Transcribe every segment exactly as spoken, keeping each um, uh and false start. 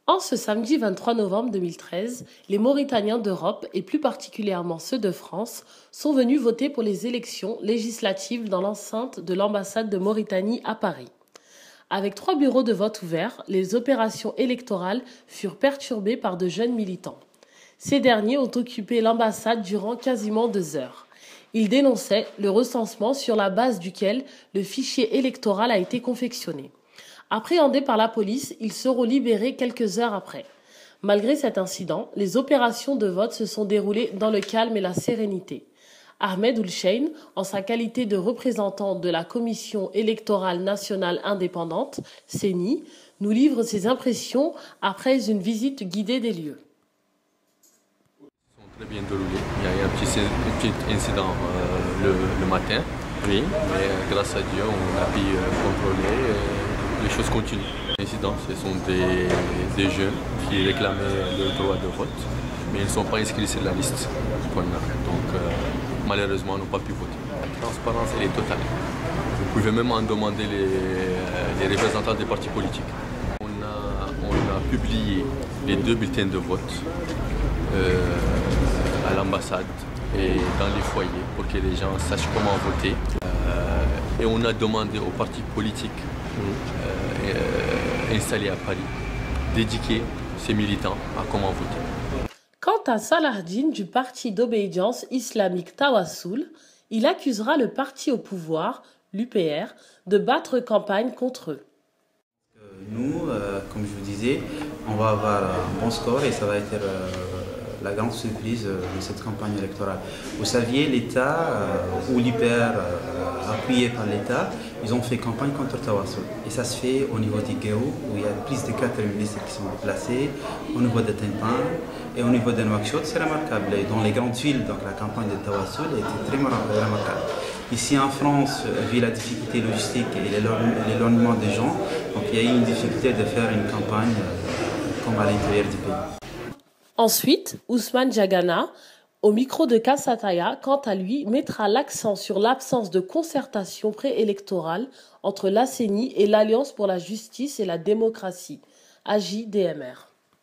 En ce samedi vingt-trois novembre deux mille treize, les Mauritaniens d'Europe, et plus particulièrement ceux de France, sont venus voter pour les élections législatives dans l'enceinte de l'ambassade de Mauritanie à Paris. Avec trois bureaux de vote ouverts, les opérations électorales furent perturbées par de jeunes militants. Ces derniers ont occupé l'ambassade durant quasiment deux heures. Ils dénonçaient le recensement sur la base duquel le fichier électoral a été confectionné. Appréhendés par la police, ils seront libérés quelques heures après. Malgré cet incident, les opérations de vote se sont déroulées dans le calme et la sérénité. Ahmed Oulchein, en sa qualité de représentant de la Commission électorale nationale indépendante, C E N I, nous livre ses impressions après une visite guidée des lieux. Ils sont très bien déroulés. Il y a eu un petit, un petit incident euh, le, le matin, oui, mais grâce à Dieu, on a pu euh, contrôler. Euh, Les choses continuent. Les incidents, ce sont des, des jeunes qui réclamaient le droit de vote, mais ils ne sont pas inscrits sur la liste qu'on a. Donc, euh, malheureusement, ils n'ont pas pu voter. La transparence, elle est totale. Vous pouvez même en demander les, les représentants des partis politiques. On a, on a publié les deux bulletins de vote euh, à l'ambassade et dans les foyers pour que les gens sachent comment voter. Euh, et on a demandé aux partis politiques Euh, euh, installés à Paris, d'éduquer ses militants à comment voter. Quant à Salahdine du parti d'obédience islamique Tawassoul, il accusera le parti au pouvoir, l'U P R, de battre campagne contre eux. Nous, euh, comme je vous disais, on va avoir un bon score et ça va être euh, la grande surprise de cette campagne électorale. Vous saviez, l'État euh, ou l'U P R euh, appuyé par l'État, ils ont fait campagne contre Tawassoul. Et ça se fait au niveau d'Iguéou, où il y a plus de quatre ministres qui sont déplacés, au niveau de Tintin et au niveau de Nouakchott, c'est remarquable. Et dans les grandes villes, donc la campagne de Tawassoul a été très remarquable. Ici en France, vu la difficulté logistique et l'éloignement des gens, donc il y a eu une difficulté de faire une campagne euh, comme à l'intérieur du pays. Ensuite, Ousmane Diagana, au micro de Kassataya, quant à lui, mettra l'accent sur l'absence de concertation préélectorale entre l'A C E N I et l'Alliance pour la justice et la démocratie, A J D M R.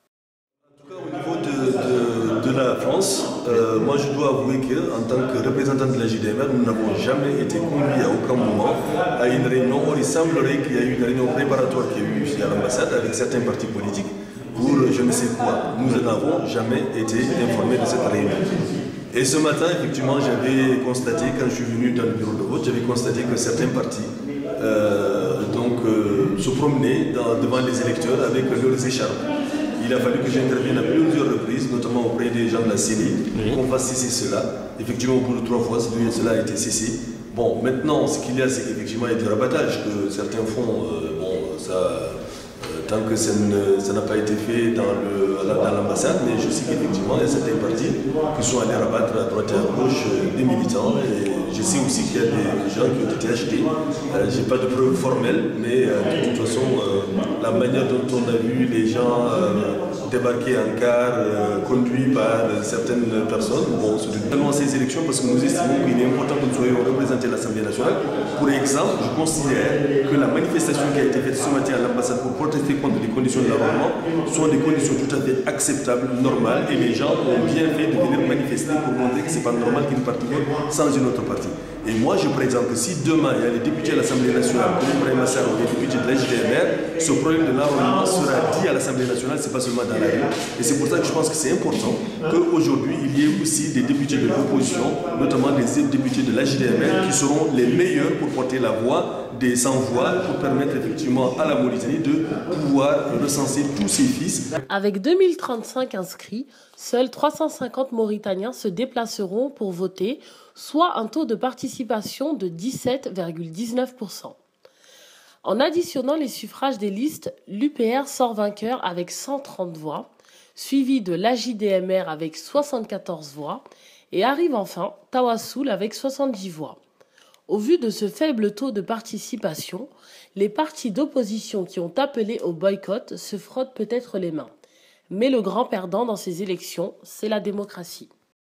En tout cas, au niveau de, de, de la France, euh, moi je dois avouer qu'en tant que représentant de la J D M R, nous n'avons jamais été conduits à aucun moment à une réunion. Or, il semblerait qu'il y a eu une réunion préparatoire qui a eu ici à l'ambassade avec certains partis politiques pour je ne sais quoi. Nous n'avons jamais été informés de cette réunion. Et ce matin, effectivement, j'avais constaté, quand je suis venu dans le bureau de vote, j'avais constaté que certains partis euh, donc, euh, se promenaient dans, devant les électeurs avec leurs écharpes. Il a fallu que j'intervienne à plusieurs reprises, notamment auprès des gens de la C E N I, oui, qu'on fasse cesser cela. Effectivement, au bout de trois fois, cela a été cessé. Bon, maintenant, ce qu'il y a, c'est qu'effectivement, il y a du rabattage que certains font. Euh, bon, ça... tant que ça n'a pas été fait dans l'ambassade, mais je sais qu'effectivement, il y a certains partis qui sont allés rabattre à droite et à gauche des militants. Et je sais aussi qu'il y a des gens qui ont été achetés. Euh, je n'ai pas de preuves formelles, mais euh, de toute façon, euh, la manière dont on a vu les gens euh, débarquer en car, euh, conduits par certaines personnes, bon, c'est tellement ces élections parce que nous estimons qu'il est important que nous soyons représentés à l'Assemblée nationale. Pour exemple, je considère que la manifestation qui a été faite ce matin à l'ambassade pour protester contre les conditions de l'enrôlement sont des conditions tout à fait acceptables, normales, et les gens ont bien fait de venir manifester pour montrer que ce n'est pas normal qu'une partie vote sans une autre partie. Et moi, je prétends que si demain, il y a les députés à l'Assemblée nationale, comme Ibrahim Massar ou les députés de la J D M R, ce problème de l'enrôlement sera dit à l'Assemblée nationale, ce n'est pas seulement dans la rue. Et c'est pour ça que je pense que c'est important qu'aujourd'hui, il y ait aussi des députés de l'opposition, notamment des députés de la J D M R, qui seront les meilleurs pour porter la voix des sans-voix, pour permettre effectivement à la Mauritanie de pouvoir recenser tous ses fils. Avec deux mille trente-cinq inscrits, seuls trois cent cinquante Mauritaniens se déplaceront pour voter, soit un taux de participation de dix-sept virgule dix-neuf pour cent. En additionnant les suffrages des listes, l'U P R sort vainqueur avec cent trente voix, suivi de l'A J D M R avec soixante-quatorze voix, et arrive enfin Tawassoul avec soixante-dix voix. Au vu de ce faible taux de participation, les partis d'opposition qui ont appelé au boycott se frottent peut-être les mains. Mais le grand perdant dans ces élections, c'est la démocratie.